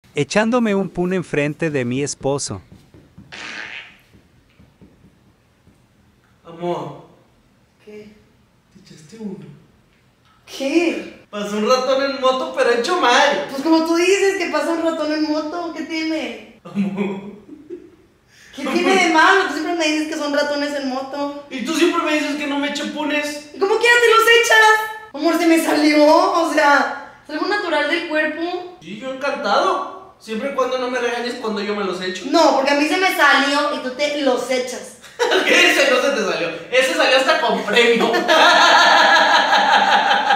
echándome un pun enfrente de mi esposo. Amor, ¿Qué? te echaste uno. ¿Qué? Pasó un ratón en moto, pero hecho mal. Pues como tú dices que pasa un ratón en moto, ¿qué tiene? Amor. ¿Qué tiene de malo? Tú siempre me dices que son ratones en moto. Y tú siempre me dices que no me eche punes. ¿Y cómo quieras te los echas? Amor, se me salió, o sea, es algo natural del cuerpo. Sí, yo encantado. Siempre y cuando no me regañes cuando yo me los echo. No, porque a mí se me salió y tú te los echas. ¿Qué? Ese no se te salió. Ese salió hasta con premio.